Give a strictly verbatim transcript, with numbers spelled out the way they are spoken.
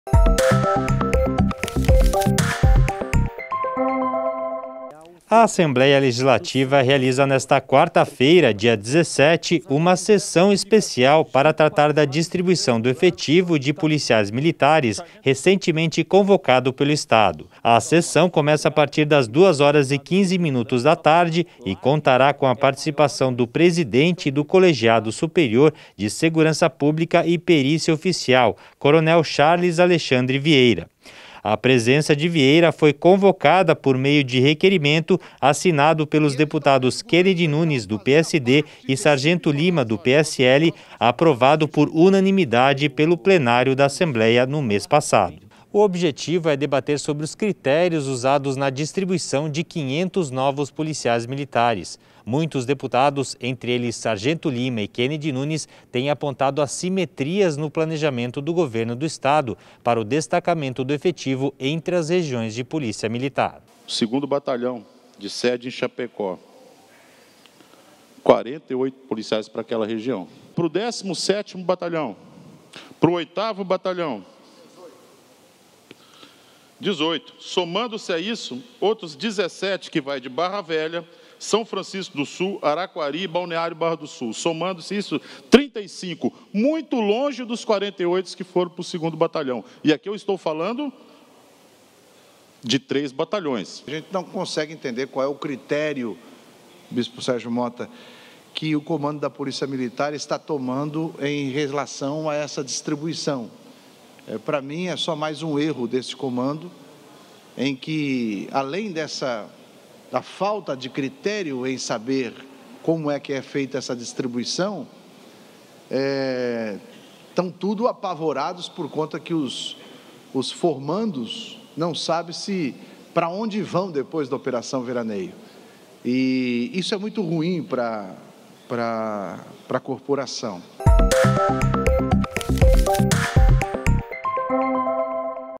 A Assembleia Legislativa realiza nesta quarta-feira, dia dezessete, uma sessão especial para tratar da distribuição do efetivo de policiais militares recentemente convocado pelo Estado. A sessão começa a partir das duas horas e quinze minutos da tarde e contará com a participação do presidente do Colegiado Superior de Segurança Pública e Perícia Oficial, Coronel Charles Alexandre Vieira. A presença de Vieira foi convocada por meio de requerimento assinado pelos deputados Kennedy Nunes, do P S D, e Sargento Lima, do P S L, aprovado por unanimidade pelo plenário da Assembleia no mês passado. O objetivo é debater sobre os critérios usados na distribuição de quinhentos novos policiais militares. Muitos deputados, entre eles Sargento Lima e Kennedy Nunes, têm apontado assimetrias no planejamento do governo do Estado para o destacamento do efetivo entre as regiões de polícia militar. O segundo batalhão, de sede em Chapecó, quarenta e oito policiais para aquela região. Para o décimo sétimo batalhão, para o oitavo batalhão, dezoito. Somando-se a isso, outros dezessete que vai de Barra Velha, São Francisco do Sul, Araquari e Balneário Barra do Sul. Somando-se isso, trinta e cinco, muito longe dos quarenta e oito que foram para o segundo batalhão. E aqui eu estou falando de três batalhões. A gente não consegue entender qual é o critério, Bispo Sérgio Mota, que o comando da Polícia Militar está tomando em relação a essa distribuição. É, para mim, é só mais um erro desse comando, em que, além dessa, da falta de critério em saber como é que é feita essa distribuição, é, estão tudo apavorados por conta que os, os formandos não sabem se para onde vão depois da Operação Veraneio. E isso é muito ruim para para a corporação.